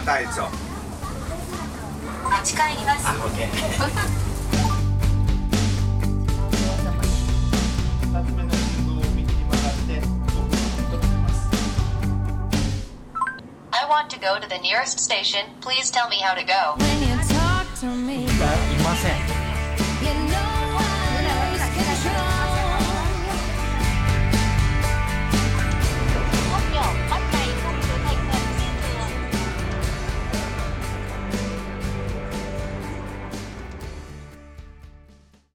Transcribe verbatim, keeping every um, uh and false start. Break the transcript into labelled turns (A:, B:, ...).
A: 带走。
B: 持ち帰ります。
C: あ、オッケー。ふたつめの信号を右に曲がってごふんごとにます。
B: I want to go to the nearest station. Please tell me how to go.
C: いません。